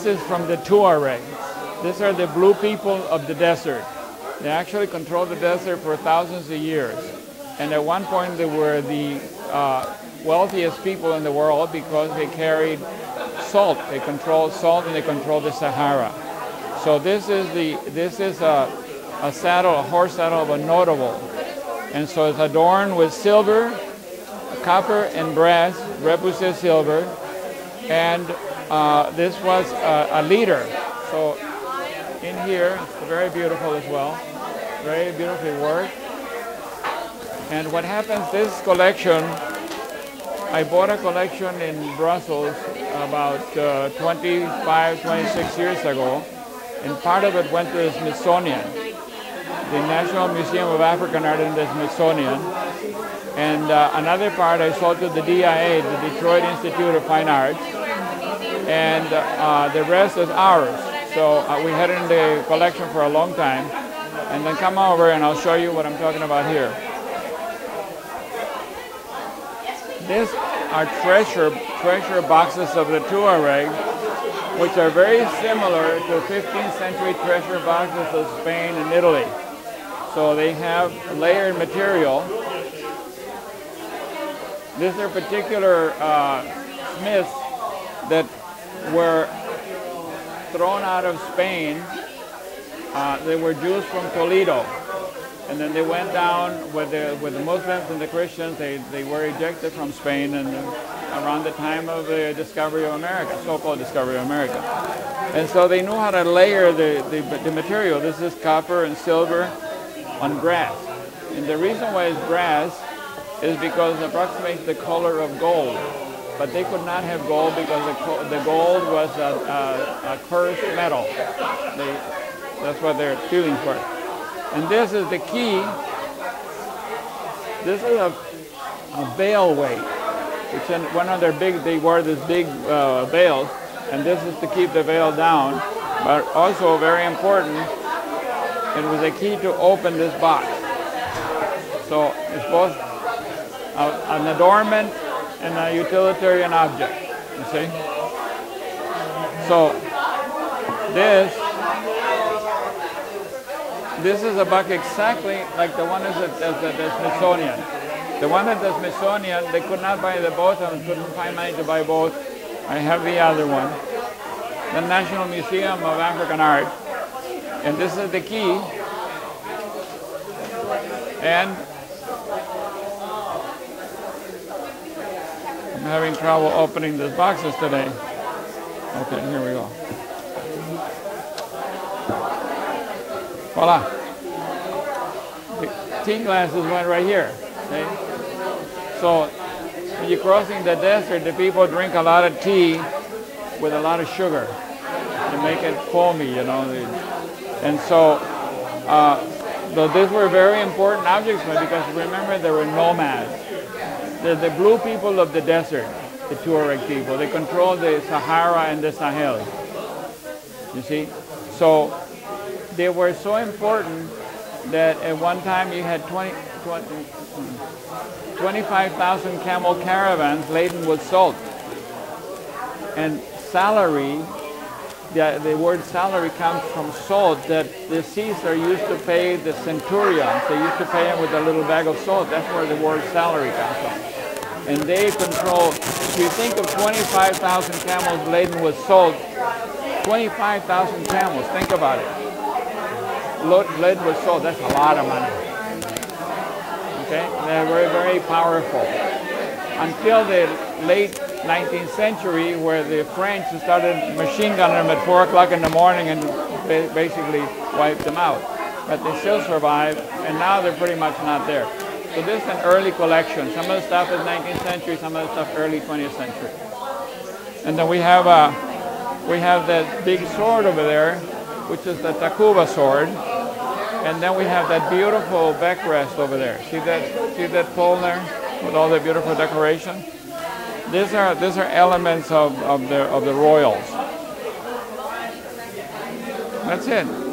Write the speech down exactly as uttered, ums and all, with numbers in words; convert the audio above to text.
This is from the Tuareg. These are the blue people of the desert. They actually controlled the desert for thousands of years. And at one point they were the uh, wealthiest people in the world because they carried salt. They controlled salt and they controlled the Sahara. So this is the this is a, a saddle, a horse saddle of a notable. And so it's adorned with silver, copper, and brass, repoussé silver. And uh, this was a, a leader. So in here, it's very beautiful as well. Very beautifully worked. And what happens, this collection, I bought a collection in Brussels about uh, twenty-five, twenty-six years ago, and part of it went to the Smithsonian, the National Museum of African Art in the Smithsonian, and uh, another part I sold to the D I A, the Detroit Institute of Fine Arts, and uh, the rest is ours. So uh, we had it in the collection for a long time, and then come over and I'll show you what I'm talking about here. These are treasure, treasure boxes of the Tuareg, which are very similar to fifteenth century treasure boxes of Spain and Italy. So they have layered material. These are particular uh, smiths that were thrown out of Spain. Uh, they were Jews from Toledo. And then they went down with the, with the Muslims and the Christians. They, they were ejected from Spain and uh, around the time of the discovery of America, so-called discovery of America. And so they knew how to layer the, the, the material. This is copper and silver on brass. And the reason why it's brass is because it approximates the color of gold. But they could not have gold because the, the gold was a, a, a cursed metal. They, that's what they're feeling for. And this is the key. This is a, a veil weight. It's in one of their big, they wore these big uh, veils, and this is to keep the veil down. But also very important, it was a key to open this box. So it's both a, an adornment and a utilitarian object, you see? So this This is a box exactly like the one at the, the, the Smithsonian. The one at the Smithsonian, they could not buy the both of them, couldn't find money to buy both. I have the other one. The National Museum of African Art. And this is the key. And I'm having trouble opening these boxes today. Okay, here we go. Voila. The tea glasses went right here. Okay? So when you're crossing the desert, the people drink a lot of tea with a lot of sugar to make it foamy, you know. And so, uh, so these were very important objects because remember there were nomads. They're the blue people of the desert, the Tuareg people. They controlled the Sahara and the Sahel. You see? So they were so important that at one time you had twenty, twenty, twenty-five thousand camel caravans laden with salt. And salary, the, the word salary comes from salt that the Caesar used to pay the centurions. They used to pay them with a little bag of salt. That's where the word salary comes from. And they control, if you think of twenty-five thousand camels laden with salt, twenty-five thousand camels, think about it. Lead with salt, that's a lot of money. Okay, they're very, very powerful. Until the late nineteenth century, where the French started machine gunning them at four o'clock in the morning and basically wiped them out. But they still survived, and now they're pretty much not there. So this is an early collection. Some of the stuff is nineteenth century, some of the stuff early twentieth century. And then we have a, we have that big sword over there, which is the Takuba sword. And then we have that beautiful backrest over there. See that, see that pole there with all the beautiful decoration? These are, these are elements of, of, the, of the royals. That's it.